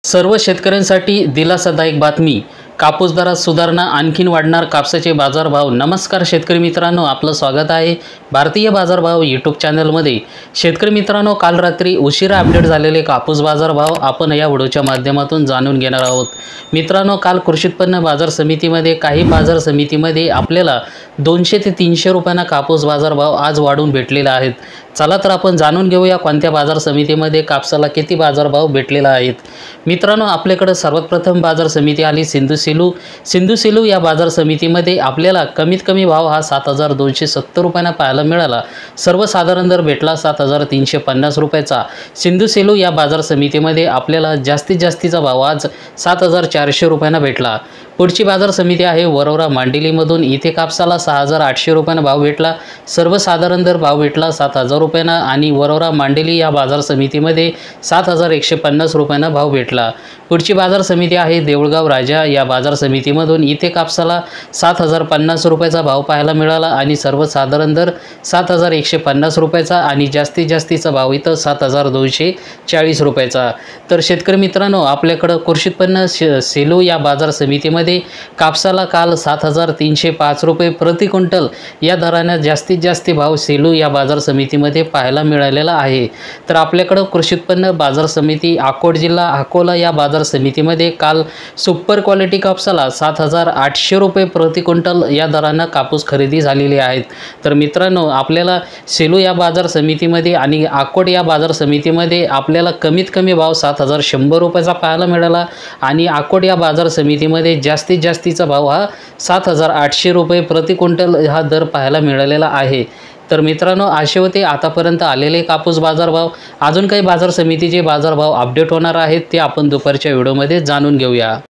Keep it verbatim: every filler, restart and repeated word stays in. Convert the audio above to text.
सर्व शेतकऱ्यांसाठी दिलासादायक बातमी। कापूस दरात सुधारणा, आणखीन वाढणार कापसाचे बाजारभाव। नमस्कार शेतकरी मित्रांनो, आपलं स्वागत आहे भारतीय बाजारभाव यूट्यूब चॅनलमध्ये। शेतकरी मित्रांनो, काल रात्री उशिरा अपडेट झालेले कापूस बाजारभाव आपण या व्हिडिओच्या माध्यमातून जाणून घेणार आहोत। मित्रांनो, काल कृषी उत्पन्न बाजार समितीमध्ये काही बाजार समितीमध्ये आपल्याला दोनशे ते तीनशे रुपयांना कापूस बाजारभाव आज वाढून भेटलेला आहेत। चला तर आपण जाणून घेऊया कोणत्या बाजार समितीमध्ये कापसाला किती बाजारभाव भेटलेला आहेत। मित्रांनो, आपल्याकडे सर्वात प्रथम बाजार समिती आली सिंधू सेलू। सिंधू सेलू या बाजार समितीमध्ये आपल्याला कमीत कमी भाव हा सात हजार दोनशे सत्तर रुपयांना पाहायला मिळाला। सर्वसाधारण दर भेटला सात हजार तीनशे पन्नास रुपयाचा। सिंधू सेलू या बाजार समितीमध्ये आपल्याला जास्तीत जास्तीचा भाव आज सात हजार चारशे रुपयांना भेटला। पुढची बाजार समिती आहे वरोरा मांडेलीमधून। इथे कापसाला सहा हजार आठशे रुपयांना भाव भेटला। सर्वसाधारण दर भाव भेटला सात हजार रुपयांना आणि वरोरा मांडेली या बाजार समितीमध्ये सात हजार एकशे पन्नास रुपयांना भाव भेटला। पुढची बाजार समिती आहे देऊळगाव राजा या बाजार समितीमधून। इथे कापसाला सात हजार पन्नास रुपयाचा भाव पाहायला मिळाला आणि सर्वसाधारण दर सात हजार एकशे पन्नास रुपयाचा आणि जास्तीत जास्तीचा भाव इथं सात हजार दोनशे चाळीस रुपयाचा। तर शेतकरी मित्रांनो, आपल्याकडं कृषी उत्पन्न सेलू या बाजार समितीमध्ये कापसाला काल सात हजार तीनशे पाच रुपये प्रति क्विंटल या दराने जास्तीत जास्त भाव सेलू या बाजार समितीमध्ये पाहायला मिळालेला आहे। तर आपल्याकडं कृषी उत्पन्न बाजार समिती अकोट जिल्हा अकोला या बाजार समितीमध्ये काल सुपर क्वालिटी कापसाला सात हजार आठशे रुपये प्रति क्विंटल या दराने कापूस खरेदी झालेले आहेत। तर मित्रांनो, आपल्याला सेलू या बाजार समितीमध्ये आणि अकोट या बाजार समितीमध्ये आपल्याला कमीत कमी भाव सात हजार शंभर रुपयाचा पाहायला मिळाला आणि अकोट या बाजार समितीमध्ये जास्तीत जास्तीचा भाव हा सात हजार आठशे रुपये प्रति क्विंटल हा दर पाहायला मिळालेला आहे। तर मित्रांनो, असे होते आतापर्यंत आलेले कापूस बाजारभाव। अजून काही बाजार समितीचे बाजारभाव अपडेट होणार आहेत ते आपण दुपारच्या व्हिडिओमध्ये जाणून घेऊया।